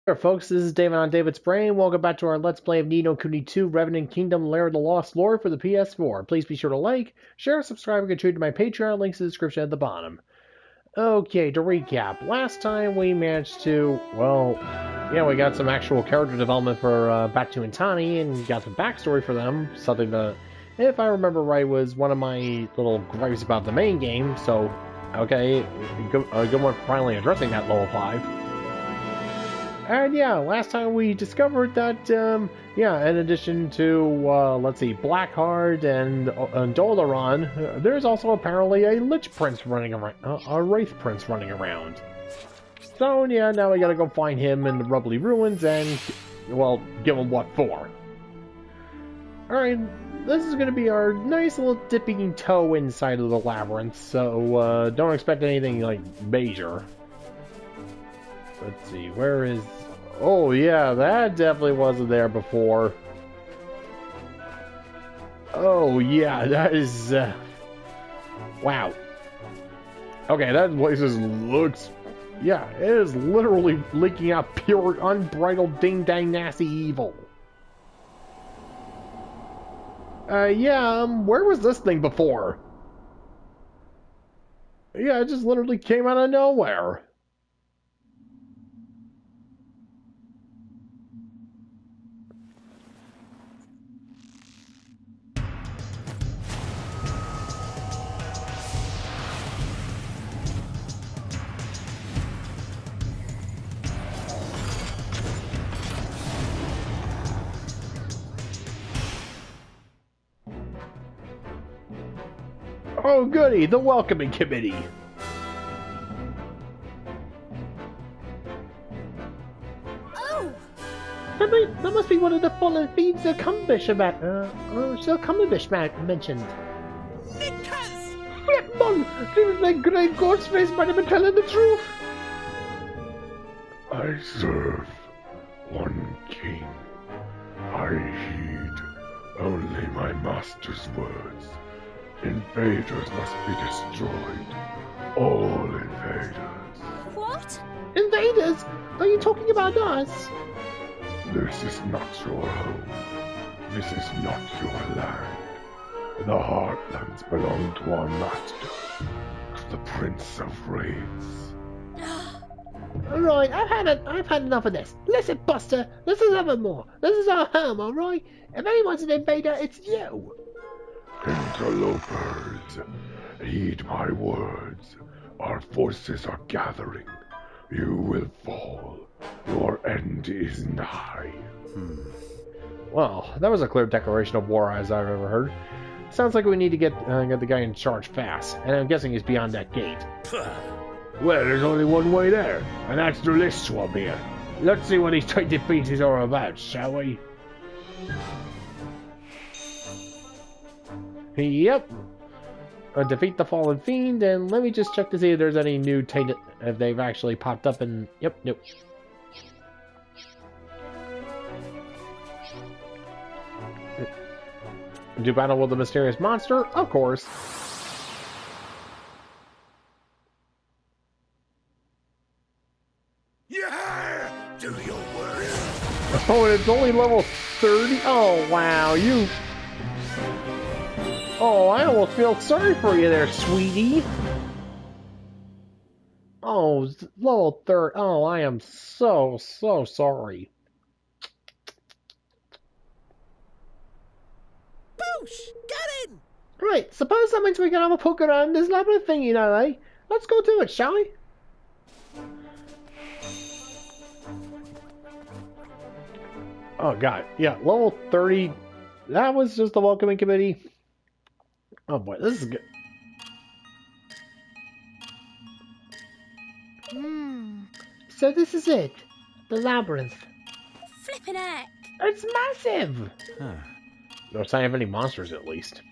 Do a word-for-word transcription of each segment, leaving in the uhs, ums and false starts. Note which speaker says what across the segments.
Speaker 1: Here, folks, this is David on David's Brain. Welcome back to our Let's Play of Ni no Kuni two Revenant Kingdom Lair of the Lost Lord for the P S four. Please be sure to like, share, subscribe, and contribute to my Patreon. Links in the description at the bottom. Okay, to recap, last time we managed to, well, yeah, we got some actual character development for uh, Batou and Tani, and got some backstory for them, something that, if I remember right, was one of my little gripes about the main game, so, okay, good, a good one for finally addressing that level five. And yeah, last time we discovered that, um, yeah, in addition to, uh, let's see, Blackheart and, uh, and Dolaran, uh, there's also apparently a Lich Prince running around, uh, a Wraith Prince running around. So yeah, now we gotta go find him in the Rubbly Ruins and, well, give him what for. Alright, this is gonna be our nice little dipping toe inside of the labyrinth, so, uh, don't expect anything, like, major. Let's see, where is... Oh yeah, that definitely wasn't there before. Oh yeah, that is... Uh... Wow. Okay, that place just looks... Yeah, it is literally leaking out pure, unbridled, ding-dang nasty evil. Uh, yeah, um, where was this thing before? Yeah, it just literally came out of nowhere. Oh goody, the welcoming committee.
Speaker 2: Oh!
Speaker 3: That, might, that must be one of the fallen thieves that Cumbish about, uh, uh, Sir Cumbish mentioned.
Speaker 2: Nickers!
Speaker 3: Flipmon! Seems like Grey Ghostface might have been telling the truth.
Speaker 4: I serve one king. I heed only my master's words. Invaders must be destroyed. All invaders.
Speaker 2: What?
Speaker 3: Invaders? Are you talking about us?
Speaker 4: This is not your home. This is not your land. The Heartlands belong to our master, to the Prince of Wraiths.
Speaker 3: Alright, I've had a, I've had enough of this. Listen, Buster, this is Evermore. This is our home, alright? If anyone's an invader, it's you.
Speaker 4: Interlopers, heed my words. Our forces are gathering. You will fall. Your end is nigh.
Speaker 1: Hmm. Well, that was a clear declaration of war as I've ever heard. Sounds like we need to get, uh, get the guy in charge fast, and I'm guessing he's beyond that gate.
Speaker 4: Well, there's only one way there, and that's through this swamp here. Let's see what these tight defeats are about, shall we?
Speaker 1: Yep. Uh, defeat the fallen fiend, and let me just check to see if there's any new tainted, if they've actually popped up in. Yep, nope. Do battle with the mysterious monster? Of course.
Speaker 4: Yeah! Do your work!
Speaker 1: Oh, and it's only level thirty? Oh, wow, you... Oh, I almost feel sorry for you there, sweetie. Oh, level third. Oh, I am so, so sorry.
Speaker 2: Boosh! Get in!
Speaker 3: Right, suppose that means we can have a poke around this labyrinth thing, you know, eh? Let's go do it, shall we?
Speaker 1: Oh, God. Yeah, level thirty. That was just the welcoming committee. Oh, boy, this is good.
Speaker 3: Hmm. So this is it. The labyrinth.
Speaker 2: Flippin' heck!
Speaker 3: It's massive!
Speaker 1: Huh. No sign of any monsters, at least.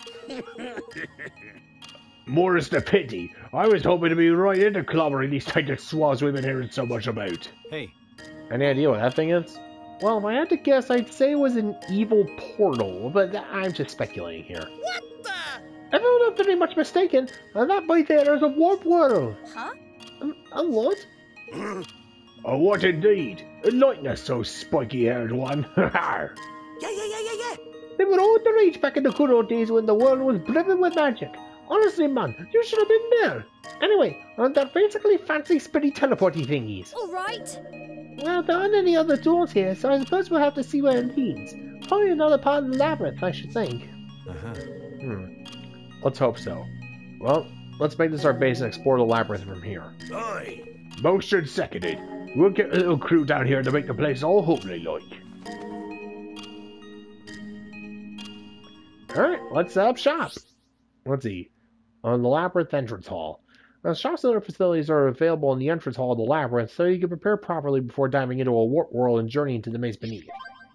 Speaker 4: More's the pity. I was hoping to be right into clobbering these tight swabs we've been hearing so much about.
Speaker 1: Hey. Any idea what that thing is? Well, if I had to guess, I'd say it was an evil portal, but I'm just speculating here.
Speaker 2: What the?
Speaker 3: If I'm not very much mistaken, that right there is a warp world.
Speaker 2: Huh?
Speaker 3: Um, a what?
Speaker 4: Oh, what indeed? Enlighten us, so spiky-haired one.
Speaker 2: Yeah, yeah, yeah, yeah, yeah.
Speaker 3: They were all the rage back in the good old days when the world was brimming with magic. Honestly, man, you should have been there. Anyway, on that basically fancy spinny teleporty thingies.
Speaker 2: All right.
Speaker 3: Well, there aren't any other doors here, so I suppose we'll have to see where it leads. Probably another part of the labyrinth, I should think.
Speaker 1: Uh-huh. Hmm. Let's hope so. Well, let's make this our base and explore the labyrinth from here.
Speaker 2: Aye.
Speaker 4: Motion seconded. We'll get a little crew down here to make the place all homely like.
Speaker 1: Alright, let's set up shop. Let's see. On the labyrinth entrance hall. Now, shops and other facilities are available in the entrance hall of the labyrinth, so you can prepare properly before diving into a warp world and journeying to the maze beneath.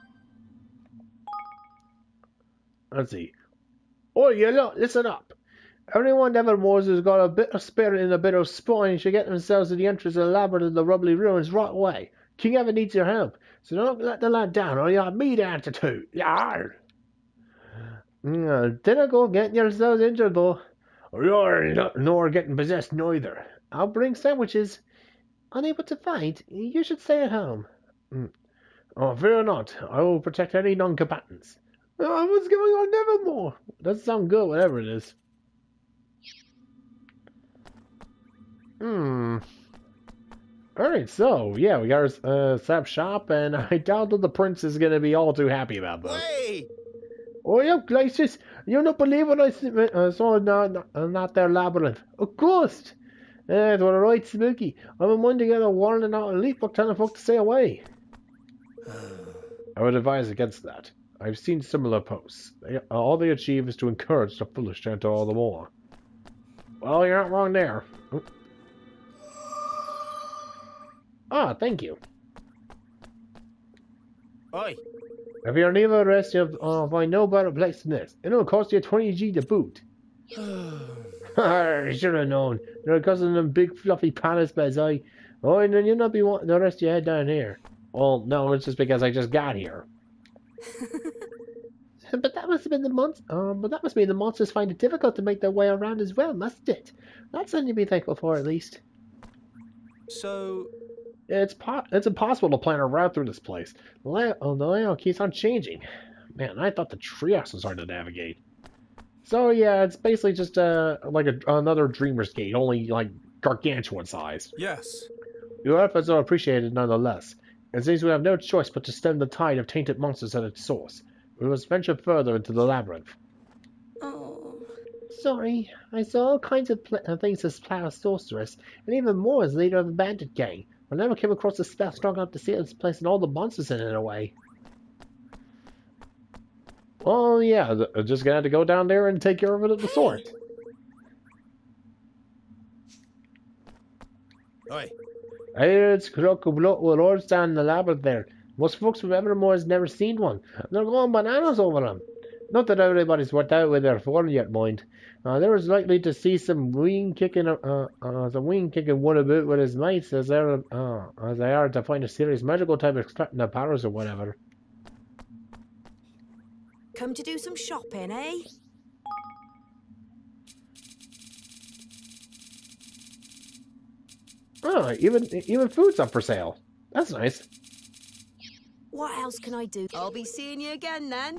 Speaker 1: Let's see. Oh, you look, listen up. Everyone Nevermore's has got a bit of spirit and a bit of spine should get themselves to the entrance of the labyrinth of the rubbly ruins right away. King Evan needs your help, so don't let the lad down or you'll have me to answer to. Yarr! Mm, dinna go getting yourselves injured, though.
Speaker 4: You're not nor getting possessed neither.
Speaker 1: I'll bring sandwiches.
Speaker 3: Unable to fight? You should stay at home.
Speaker 1: Mm. Oh, fear not. I will protect any non-combatants. Oh, what's going on Nevermore? Doesn't sound good, whatever it is. Hmm. Alright, so, yeah, we got our uh, sap shop, and I doubt that the prince is going to be all too happy about this.
Speaker 2: Hey.
Speaker 1: Oh, yeah, Glacius, you don't believe what I uh, saw in not, uh, not their labyrinth. A ghost! Yeah, it was right spooky. I've been wanting to get a warning out and leap for telling folk to stay away. I would advise against that. I've seen similar posts. They, all they achieve is to encourage the foolish to enter all the more. Well, you're not wrong there. Oh. Ah, thank you.
Speaker 2: Oi.
Speaker 1: If you're near the rest, you'll uh, find no better place than this. It'll cost you twenty G to boot. I should have known. You're cousin them big fluffy palace beds, I. Oh, and then you'll not be wanting the rest of your head down here. Well, no, it's just because I just got here.
Speaker 3: But that must have been the monster. Um, but that must mean the monsters find it difficult to make their way around as well, must it? That's something to be thankful for, at least.
Speaker 2: So.
Speaker 1: It's po it's impossible to plan a route through this place. The layout, oh, the layout keeps on changing. Man, I thought the treehouse was hard to navigate. So yeah, it's basically just uh like a, another Dreamer's Gate, only like gargantuan size.
Speaker 2: Yes.
Speaker 1: Your efforts are appreciated nonetheless. It seems we have no choice but to stem the tide of tainted monsters at its source. We must venture further into the labyrinth.
Speaker 3: Oh. Sorry, I saw all kinds of pl uh, things as Plow Sorceress, and even more as leader of the bandit gang. I never came across a spell strong enough to seal this place and all the monsters in it away.
Speaker 1: Well, yeah, just gonna have to go down there and take care of it at the sword.
Speaker 2: Oi.
Speaker 1: Hey, it's Crook with Lords down in the labyrinth there. Most folks from Evermore has never seen one. They're going bananas over them. Not that everybody's worked out with their form yet, mind. Uh, they was likely to see some wing kicking, uh, uh, some wing kicking one about with his mates as they're, uh, as they are to find a serious magical type extracting their powers or whatever.
Speaker 5: Come to do some shopping, eh?
Speaker 1: Oh, even even food's up for sale. That's nice.
Speaker 5: What else can I do? I'll be seeing you again then.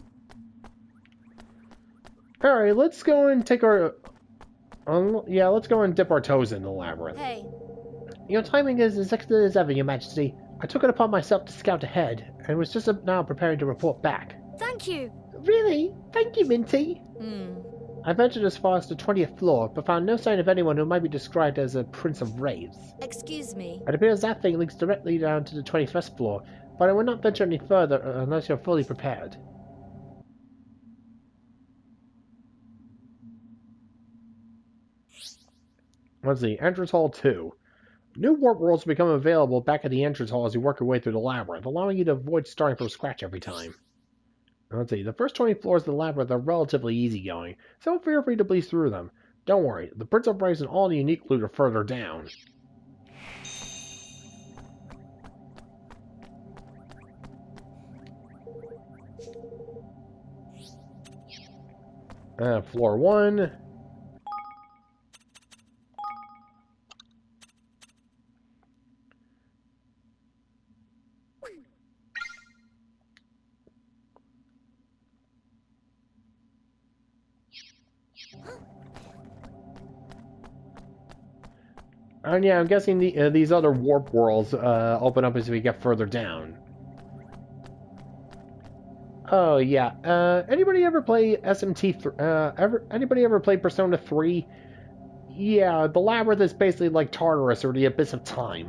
Speaker 1: Alright, let's go and take our... Um, yeah, let's go and dip our toes in the labyrinth.
Speaker 2: Hey.
Speaker 3: Your timing is as excellent as ever, Your Majesty. I took it upon myself to scout ahead, and was just now preparing to report back.
Speaker 2: Thank you.
Speaker 3: Really? Thank you, Minty.
Speaker 2: Hmm.
Speaker 3: I ventured as far as the twentieth floor, but found no sign of anyone who might be described as a Prince of Wraiths.
Speaker 2: Excuse me.
Speaker 3: It appears that thing links directly down to the twenty-first floor, but I will not venture any further unless you're fully prepared.
Speaker 1: Let's see, Entrance Hall two. New warp worlds become available back at the entrance hall as you work your way through the labyrinth, allowing you to avoid starting from scratch every time. Let's see, the first twenty floors of the labyrinth are relatively easygoing, so feel free to breeze through them. Don't worry, the Prince of Wraiths and all the unique loot are further down. Uh, floor one. And yeah, I'm guessing the, uh, these other warp worlds uh, open up as we get further down. Oh yeah. Uh, anybody ever play S M T? Th uh, ever? Anybody ever play Persona three? Yeah, the labyrinth is basically like Tartarus or the Abyss of Time.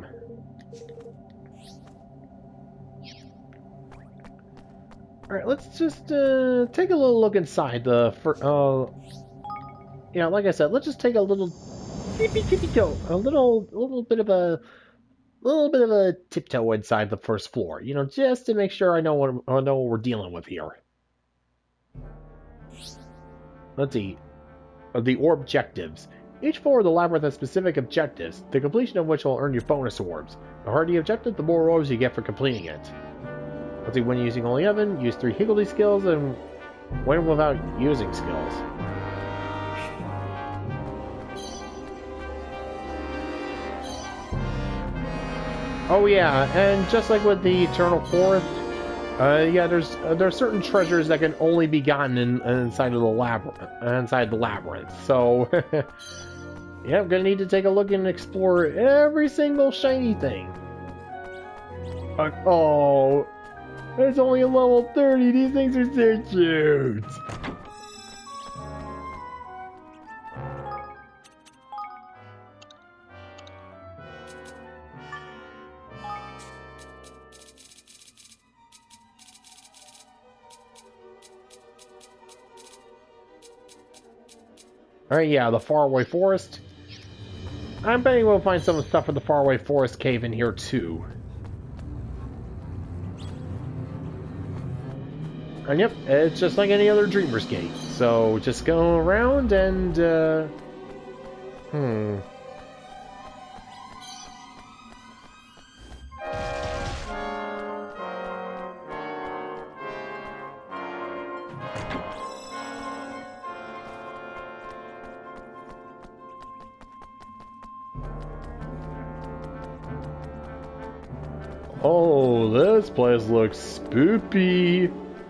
Speaker 1: All right, let's just uh, take a little look inside the. For, uh, yeah, like I said, let's just take a little. A little, a little bit of a, little bit of a tiptoe inside the first floor, you know, just to make sure I know what I know what we're dealing with here. Let's see, uh, the orb objectives. Each floor of the labyrinth has specific objectives, the completion of which will earn you bonus orbs. The harder the objective, the more orbs you get for completing it. Let's see, when using only Evan, use three Higgledy skills, and when without using skills. Oh yeah, and just like with the Eternal Forest, uh, yeah, there's uh, there are certain treasures that can only be gotten in, inside of the labyrinth, inside the labyrinth. So, yeah, I'm gonna need to take a look and explore every single shiny thing. Uh, oh, it's only a level thirty. These things are so cute. Alright, yeah, the Faraway Forest. I'm betting we'll find some stuff for the Faraway Forest cave in here, too. And yep, it's just like any other Dreamer's Gate. So, just go around and, uh... Hmm... Oh, this place looks spoopy.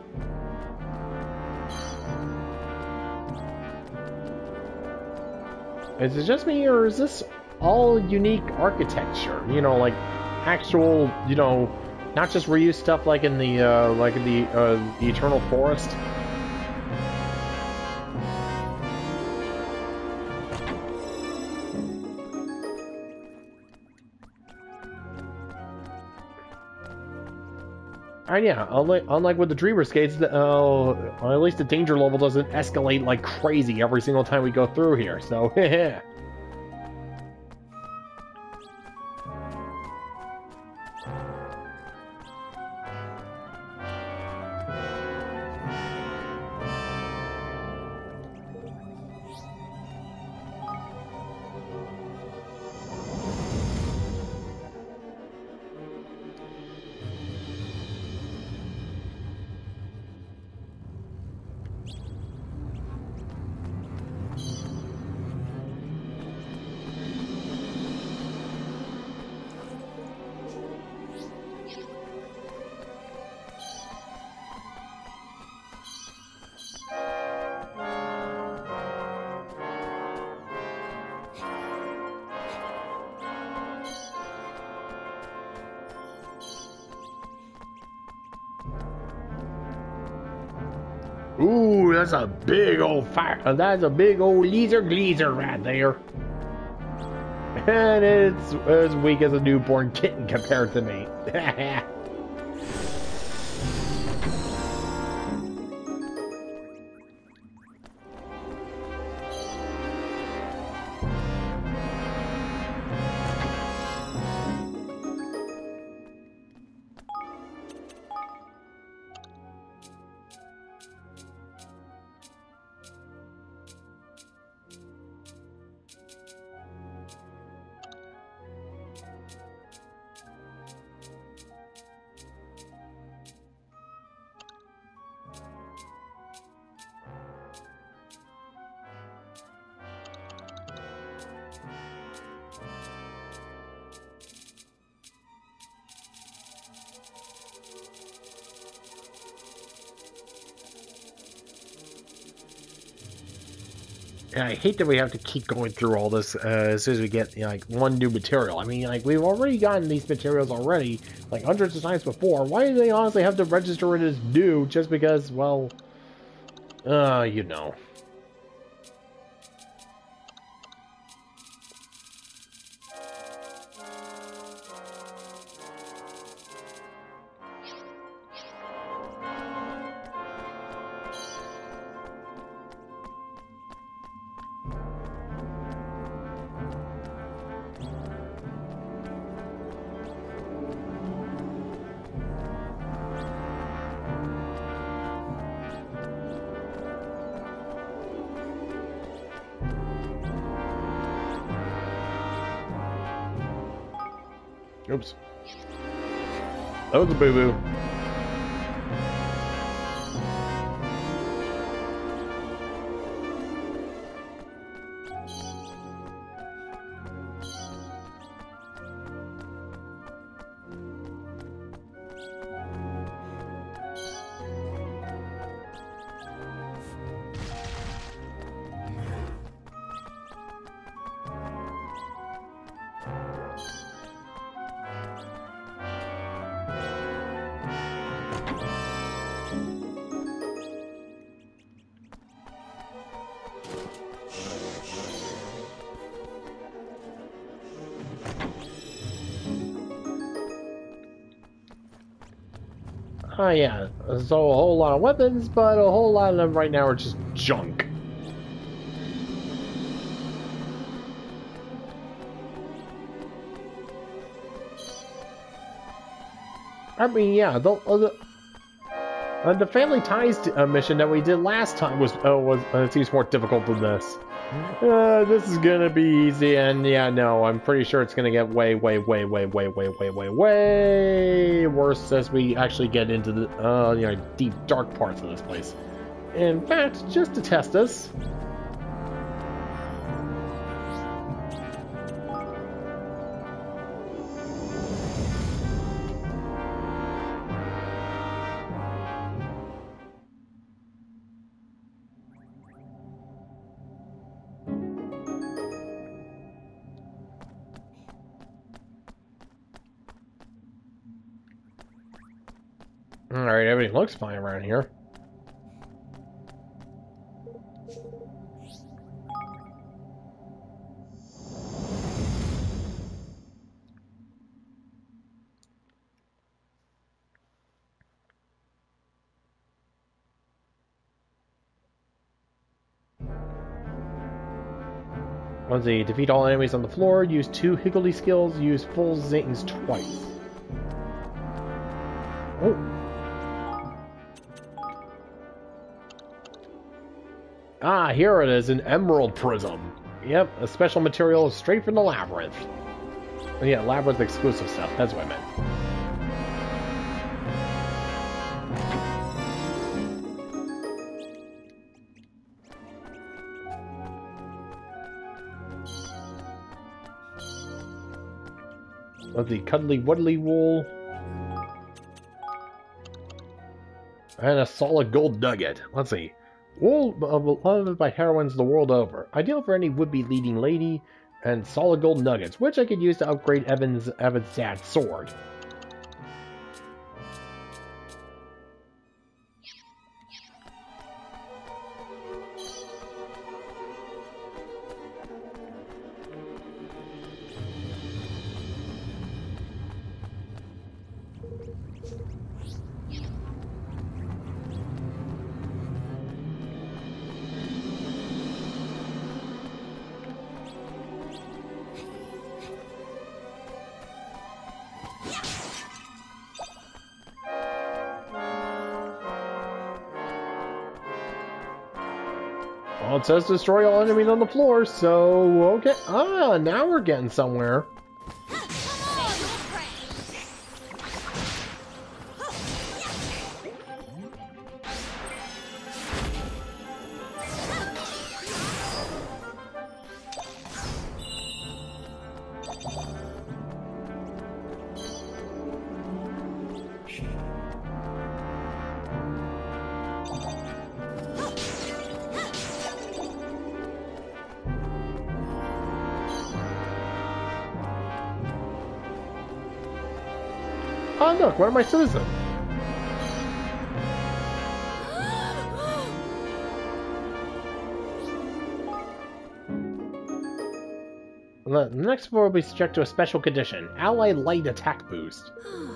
Speaker 1: Is it just me, or is this all unique architecture? You know, like actual, you know, not just reused stuff like in the, uh, like in the, uh, the Eternal Forest. And yeah, unlike, unlike with the Dreamer's Gates, uh, at least the danger level doesn't escalate like crazy every single time we go through here, so yeah. Ooh, that's a big old fire. Uh, that's a big old laser gleezer right there. And it's as weak as a newborn kitten compared to me. And I hate that we have to keep going through all this uh, as soon as we get, you know, like, one new material. I mean, like, we've already gotten these materials already, like, hundreds of times before. Why do they honestly have to register it as new just because, well, uh, you know. Oops. That was a boo-boo. Oh yeah, so a whole lot of weapons, but a whole lot of them right now are just junk. I mean, yeah, the the, uh, the Family Ties uh, mission that we did last time was uh, was uh, seems more difficult than this. Uh, this is gonna be easy, and yeah, no, I'm pretty sure it's gonna get way, way, way, way, way, way, way, way, way worse as we actually get into the uh, you know, deep, dark parts of this place. In fact, just to test us. Alright, everything looks fine around here. Let's see, defeat all enemies on the floor, use two Higgledy skills, use full Zings twice. Oh. Ah, here it is, an Emerald Prism. Yep, a special material straight from the Labyrinth. Oh, yeah, Labyrinth exclusive stuff, that's what I meant. Let's see, Cuddly Wuddly Wool. And a solid gold nugget. Let's see. Wool beloved by heroines the world over. Ideal for any would-be leading lady. And solid gold nuggets, which I could use to upgrade Evan's Evan's dad's sword. Well, it says destroy all enemies on the floor, so okay. Ah, now we're getting somewhere. Oh, look, one of my citizens. The next floor will be subject to a special condition. Ally light attack boost.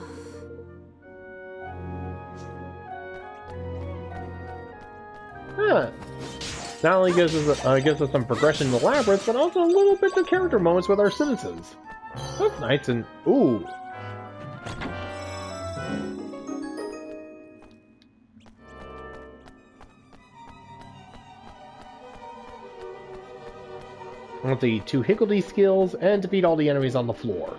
Speaker 1: Huh. Not only gives us, uh, gives us some progression in the labyrinth, but also a little bit of character moments with our citizens. That's nice and... ooh. With the two Higgledy skills, and defeat all the enemies on the floor.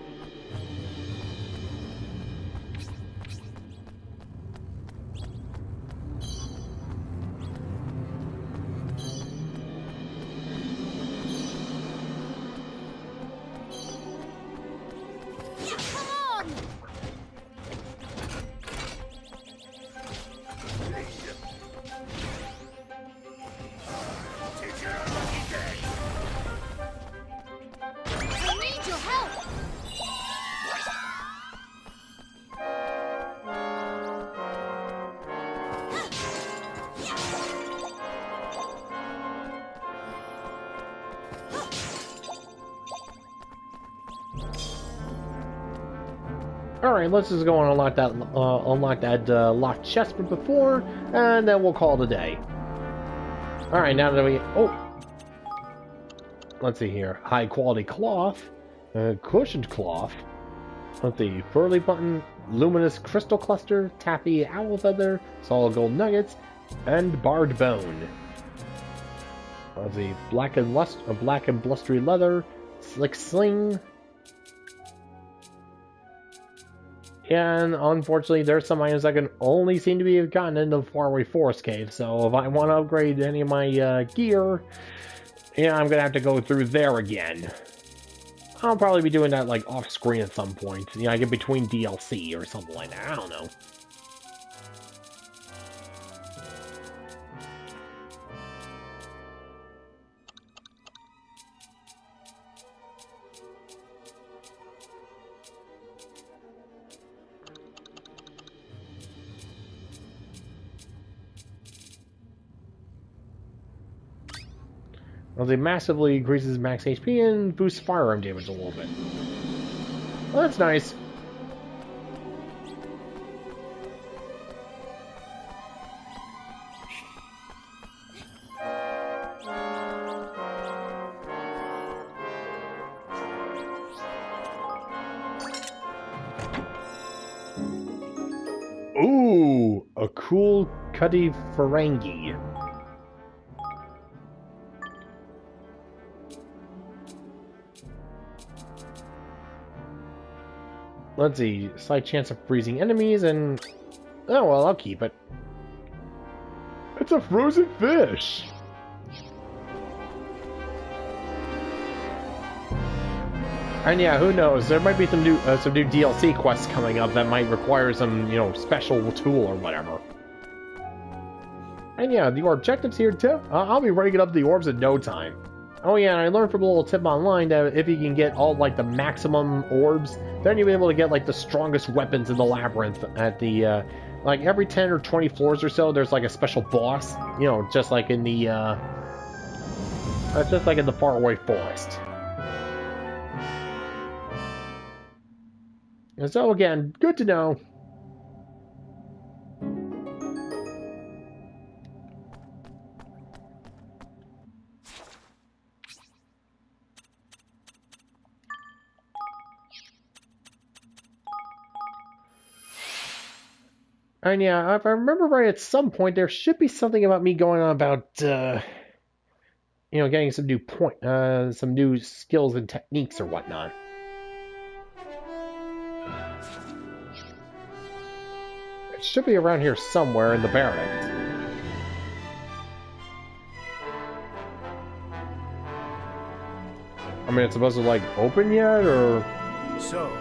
Speaker 1: Alright, let's just go and unlock that, uh, unlock that uh, locked chest from before, and then we'll call it a day. Alright, now that we... oh! Let's see here. High quality cloth, uh, cushioned cloth, let's see, Furley button, luminous crystal cluster, taffy owl feather, solid gold nuggets, and barred bone. Let's see, black and, lust uh, black and blustery leather, slick sling. And unfortunately, there's some items that can only seem to be gotten in the Faraway Forest Cave. So if I want to upgrade any of my uh, gear, yeah, I'm gonna have to go through there again. I'll probably be doing that like off screen at some point. You know, I get between D L C or something like that. I don't know. Well, it massively increases max H P and boosts firearm damage a little bit. Well, that's nice. Ooh, a cool Cuddy Ferengi. Let's see, slight chance of freezing enemies, and... oh, well, I'll keep it. It's a frozen fish! And yeah, who knows, there might be some new uh, some new D L C quests coming up that might require some, you know, special tool or whatever. And yeah, your objectives here, too. Uh, I'll be ranking up the orbs in no time. Oh yeah, and I learned from a little tip online that if you can get all, like, the maximum orbs, then you'll be able to get, like, the strongest weapons in the labyrinth at the, uh, like, every ten or twenty floors or so, there's, like, a special boss, you know, just like in the, uh, uh just like in the Faraway Forest. And so, again, good to know. And yeah, if I remember right, at some point there should be something about me going on about, uh, you know, getting some new point, uh, some new skills and techniques or whatnot. It should be around here somewhere in the barracks. I mean, it's supposed to, like, open yet, or...
Speaker 2: So...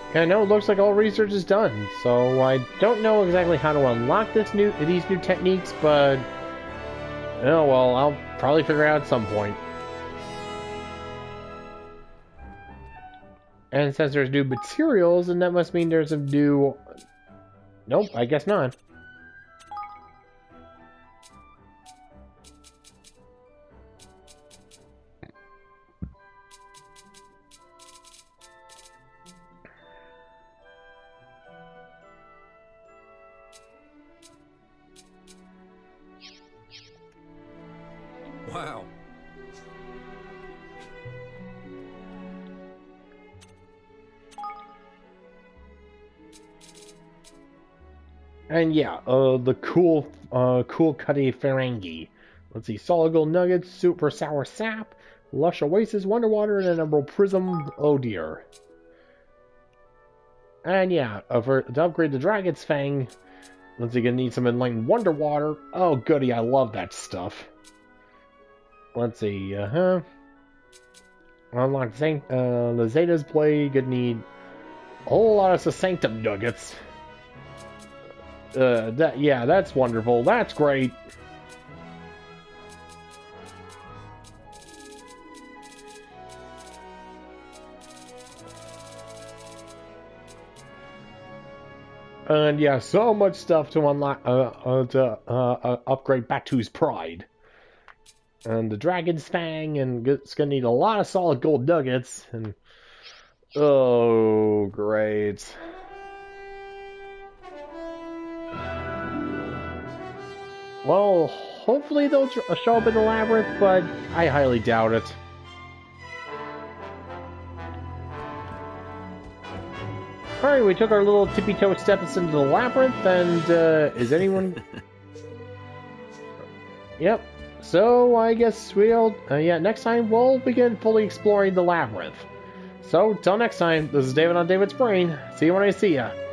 Speaker 1: Yeah, no, it looks like all research is done. So I don't know exactly how to unlock this new these new techniques, but oh well, I'll probably figure it out at some point. And since there's new materials, then that must mean there's some new... Nope, I guess not.
Speaker 2: Wow.
Speaker 1: And yeah, uh, the cool, uh, cool Cutty Ferengi. Let's see, solid gold nuggets, super sour sap, lush oasis, wonder water, and an emerald prism. Oh dear. And yeah, uh, for, to upgrade the Dragon's Fang, let's see, gonna need some enlightened wonder water. Oh goody, I love that stuff. Let's see, uh huh. Unlock Saint, uh, the Zeta's Blade. Gonna need a whole lot of Sanctum nuggets. Uh, that, yeah, that's wonderful. That's great. And yeah, so much stuff to unlock, uh, uh, to uh, uh, upgrade Batu's Pride. And the Dragon's Fang, and it's gonna need a lot of solid gold nuggets. And oh, great. Well, hopefully they'll show up in the labyrinth, but I highly doubt it. Alright, we took our little tippy-toe steps into the labyrinth, and uh, is anyone... Yep. So, I guess we'll... Uh, yeah, next time we'll begin fully exploring the labyrinth. So, till next time, this is David on David's Brain. See you when I see ya.